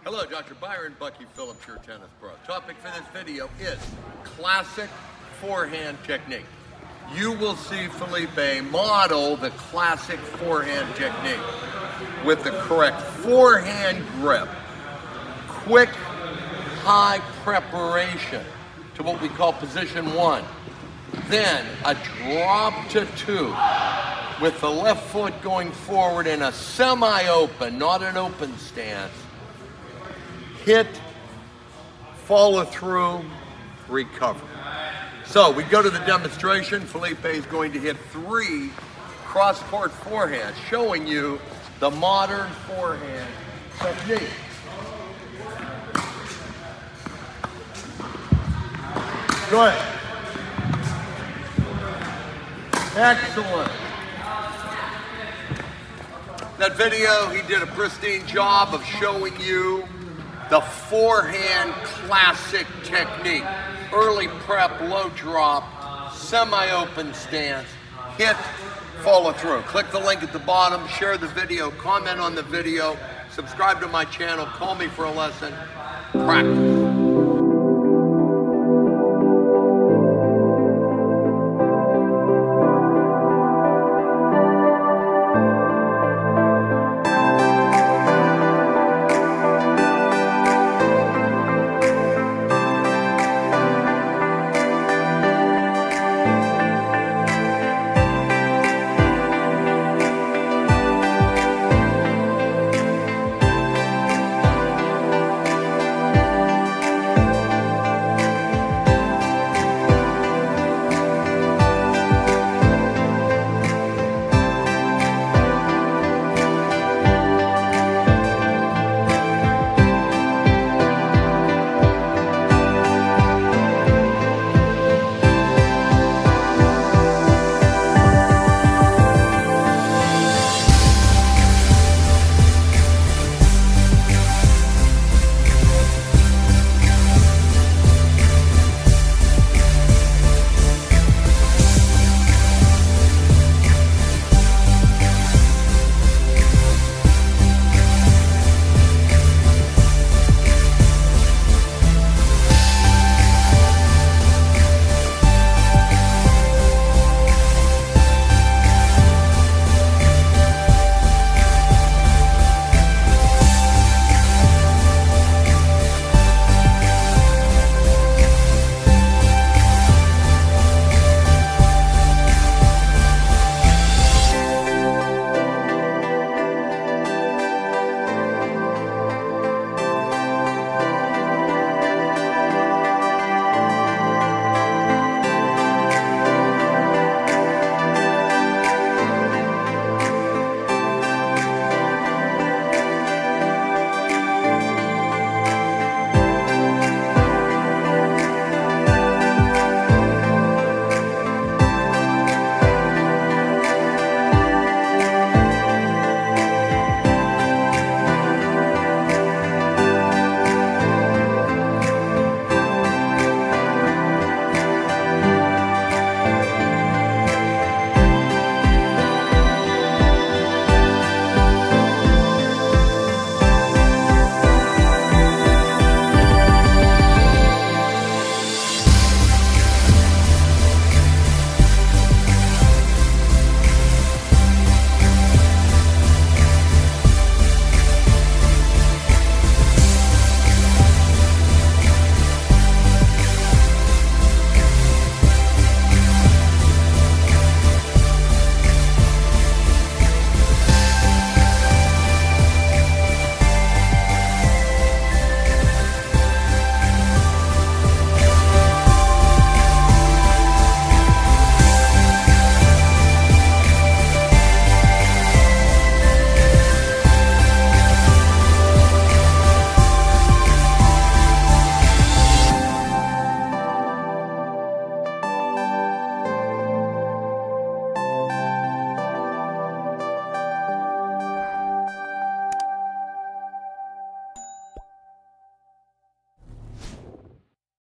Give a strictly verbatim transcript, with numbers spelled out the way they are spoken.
Hello, Doctor Byron Bucky Phillips, your tennis pro. Topic for this video is classic forehand technique. You will see Felipe model the classic forehand technique with the correct forehand grip, quick, high preparation to what we call position one. Then a drop to two with the left foot going forward in a semi-open, not an open stance. Hit, follow through, recover. So we go to the demonstration. Felipe is going to hit three cross-court forehands, showing you the modern forehand technique. Go ahead. Excellent. That video, he did a pristine job of showing you the forehand classic technique. Early prep, low drop, semi-open stance, hit, follow through. Click the link at the bottom, share the video, comment on the video, subscribe to my channel, call me for a lesson, practice.